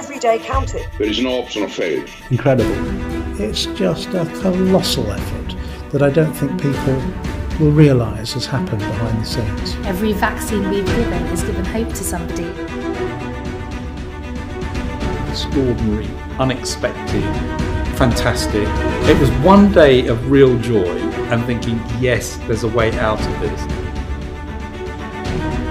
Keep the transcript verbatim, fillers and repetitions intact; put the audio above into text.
every day counted. There is no option of failure. Incredible. It's just a colossal effort that I don't think people will realise has happened behind the scenes. Every vaccine we've given has given hope to somebody. Extraordinary, unexpected, fantastic. It was one day of real joy and thinking, yes, there's a way out of this.